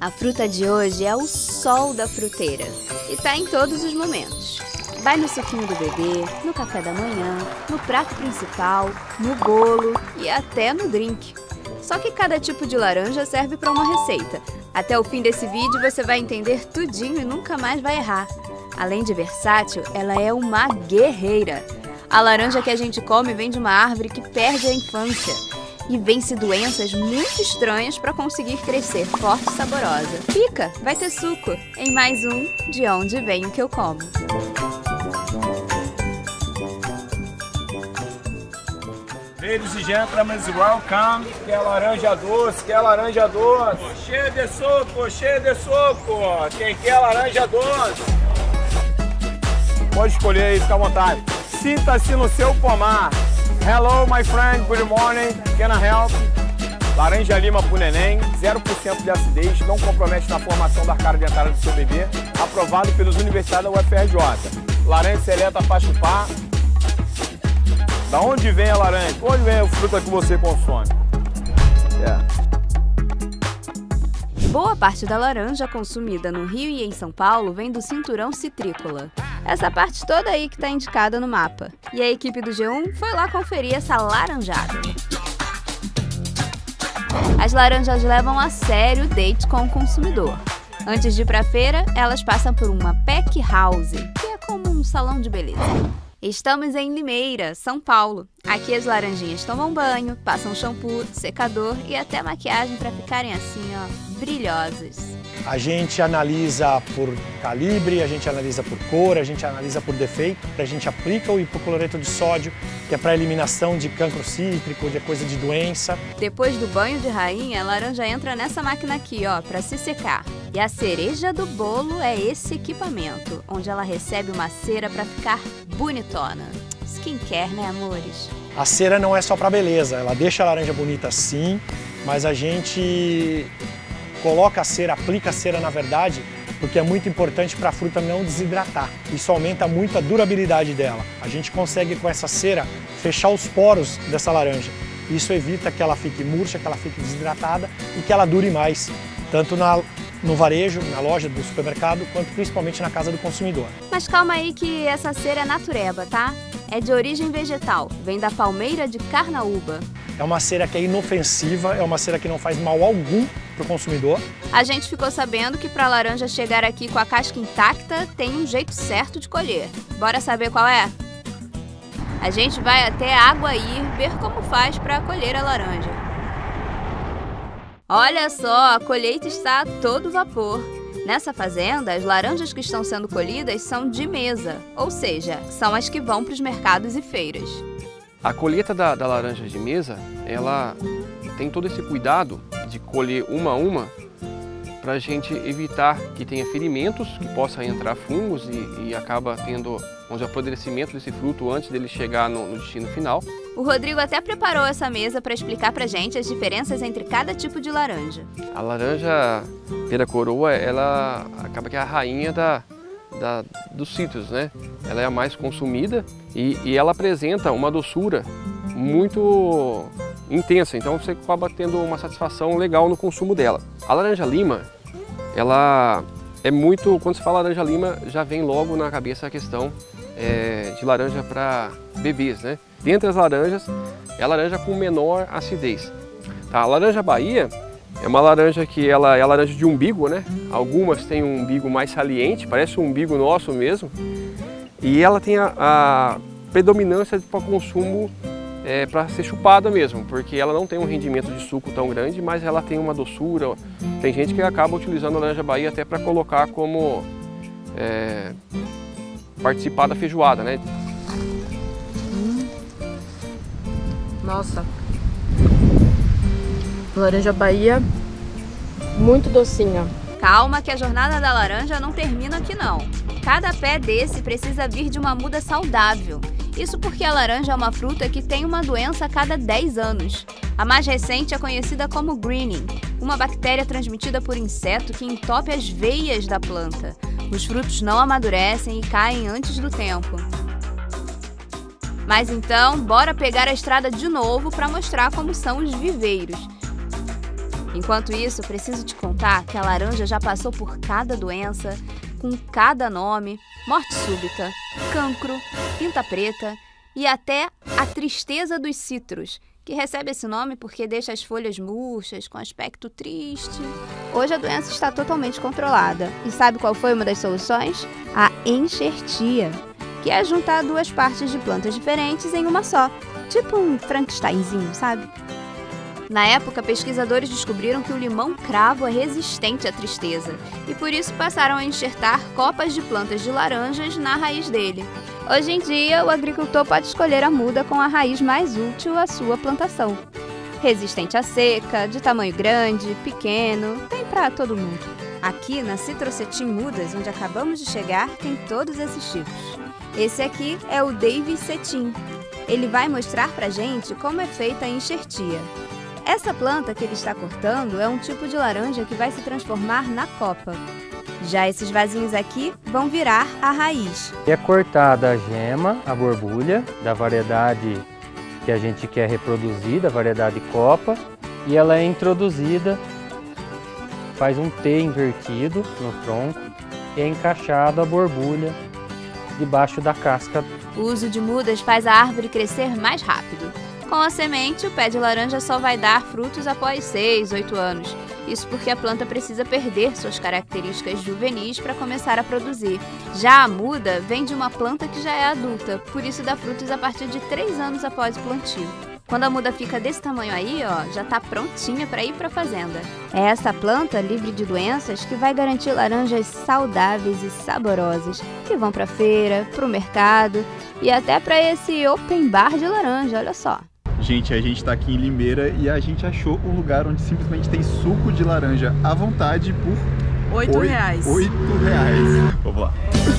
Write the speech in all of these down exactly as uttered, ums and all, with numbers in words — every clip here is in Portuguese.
A fruta de hoje é o sol da fruteira e tá em todos os momentos. Vai no suquinho do bebê, no café da manhã, no prato principal, no bolo e até no drink. Só que cada tipo de laranja serve para uma receita. Até o fim desse vídeo você vai entender tudinho e nunca mais vai errar. Além de versátil, ela é uma guerreira. A laranja que a gente come vem de uma árvore que perde a infância e vence doenças muito estranhas para conseguir crescer forte e saborosa. Pica, vai ter suco. Em mais um De Onde Vem o Que Eu Como. Ladies and gentlemen, welcome. Quer laranja doce, quer laranja doce. Cheio de suco, cheio de suco. Quem quer laranja doce? Pode escolher aí, fica à vontade. Sinta-se no seu pomar. Hello, my friend, good morning. Can I help? Laranja lima pro neném, zero por cento de acidez, não compromete na formação da arcada dentária do seu bebê. Aprovado pelos universidades da U F R J. Laranja seleta para chupar. Da onde vem a laranja? Onde vem a fruta que você consome? Yeah. Boa parte da laranja consumida no Rio e em São Paulo vem do cinturão citrícola. Essa parte toda aí que está indicada no mapa. E a equipe do G um foi lá conferir essa laranjada. As laranjas levam a sério o date com o consumidor. Antes de ir para a feira, elas passam por uma pack house, que é como um salão de beleza. Estamos em Limeira, São Paulo. Aqui as laranjinhas tomam banho, passam shampoo, secador e até maquiagem para ficarem assim, ó, brilhosas. A gente analisa por calibre, a gente analisa por cor, a gente analisa por defeito, a gente aplica o hipocloreto de sódio, que é para eliminação de cancro cítrico, de coisa de doença. Depois do banho de rainha, a laranja entra nessa máquina aqui, ó, para se secar. E a cereja do bolo é esse equipamento, onde ela recebe uma cera para ficar bonitona. Skincare, né, amores? A cera não é só para beleza, ela deixa a laranja bonita sim, mas a gente coloca a cera, aplica a cera na verdade, porque é muito importante para a fruta não desidratar. Isso aumenta muito a durabilidade dela. A gente consegue com essa cera fechar os poros dessa laranja. Isso evita que ela fique murcha, que ela fique desidratada e que ela dure mais, tanto na no varejo, na loja do supermercado, quanto principalmente na casa do consumidor. Mas calma aí que essa cera é natureba, tá? É de origem vegetal, vem da palmeira de carnaúba. É uma cera que é inofensiva, é uma cera que não faz mal algum para o consumidor. A gente ficou sabendo que para a laranja chegar aqui com a casca intacta, tem um jeito certo de colher. Bora saber qual é? A gente vai até Aguaí ver como faz para colher a laranja. Olha só, a colheita está a todo vapor. Nessa fazenda, as laranjas que estão sendo colhidas são de mesa, ou seja, são as que vão para os mercados e feiras. A colheita da, da laranja de mesa, ela tem todo esse cuidado de colher uma a uma para a gente evitar que tenha ferimentos, que possa entrar fungos e, e acaba tendo um apodrecimento desse fruto antes dele chegar no, no destino final. O Rodrigo até preparou essa mesa para explicar para a gente as diferenças entre cada tipo de laranja. A laranja pera coroa, ela acaba que é a rainha da, da, dos cítricos, né? Ela é a mais consumida e, e ela apresenta uma doçura muito intensa, então você acaba tendo uma satisfação legal no consumo dela. A laranja lima, ela é muito, quando se fala laranja lima, já vem logo na cabeça a questão é, de laranja para bebês, né? Dentre as laranjas, é a laranja com menor acidez. Tá? A laranja Bahia é uma laranja que ela é a laranja de umbigo, né? Algumas têm um umbigo mais saliente, parece um umbigo nosso mesmo. E ela tem a, a predominância para consumo é, para ser chupada mesmo, porque ela não tem um rendimento de suco tão grande, mas ela tem uma doçura. Tem gente que acaba utilizando a laranja Bahia até para colocar como é, participar da feijoada, né? Nossa, laranja Bahia, muito docinha. Calma que a jornada da laranja não termina aqui não. Cada pé desse precisa vir de uma muda saudável. Isso porque a laranja é uma fruta que tem uma doença a cada dez anos. A mais recente é conhecida como greening, uma bactéria transmitida por inseto que entope as veias da planta. Os frutos não amadurecem e caem antes do tempo. Mas então, bora pegar a estrada de novo para mostrar como são os viveiros. Enquanto isso, preciso te contar que a laranja já passou por cada doença, com cada nome, morte súbita, cancro, pinta preta e até a tristeza dos citros, que recebe esse nome porque deixa as folhas murchas, com aspecto triste. Hoje a doença está totalmente controlada. E sabe qual foi uma das soluções? A enxertia, que é juntar duas partes de plantas diferentes em uma só. Tipo um Frankensteinzinho, sabe? Na época, pesquisadores descobriram que o limão cravo é resistente à tristeza e por isso passaram a enxertar copas de plantas de laranjas na raiz dele. Hoje em dia, o agricultor pode escolher a muda com a raiz mais útil à sua plantação. Resistente à seca, de tamanho grande, pequeno, tem para todo mundo. Aqui na Citrocetim Mudas, onde acabamos de chegar, tem todos esses tipos. Esse aqui é o Davis Cetim. Ele vai mostrar pra gente como é feita a enxertia. Essa planta que ele está cortando é um tipo de laranja que vai se transformar na copa. Já esses vasinhos aqui vão virar a raiz. É cortada a gema, a borbulha, da variedade que a gente quer reproduzir, da variedade copa, e ela é introduzida, faz um T invertido no tronco e é encaixada a borbulha debaixo da casca. O uso de mudas faz a árvore crescer mais rápido. Com a semente, o pé de laranja só vai dar frutos após seis, oito anos. Isso porque a planta precisa perder suas características juvenis para começar a produzir. Já a muda vem de uma planta que já é adulta, por isso dá frutos a partir de três anos após o plantio. Quando a muda fica desse tamanho aí, ó, já está prontinha para ir para a fazenda. É essa planta, livre de doenças, que vai garantir laranjas saudáveis e saborosas, que vão para a feira, para o mercado e até para esse open bar de laranja, olha só. Gente, a gente está aqui em Limeira e a gente achou um lugar onde simplesmente tem suco de laranja à vontade por oito reais. oito reais. Vamos lá.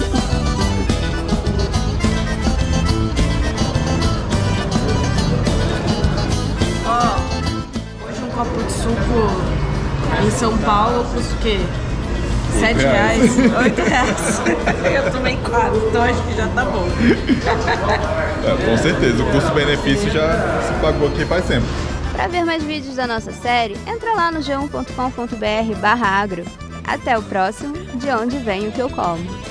Ó, hoje um copo de suco em São Paulo custa o quê? Sete reais? Oito reais. Eu tomei quatro, então acho que já tá bom. É, com certeza, o custo-benefício já se pagou aqui faz tempo. Para ver mais vídeos da nossa série, entra lá no g um ponto com ponto br barra agro. Até o próximo, De Onde Vem o Que Eu Como.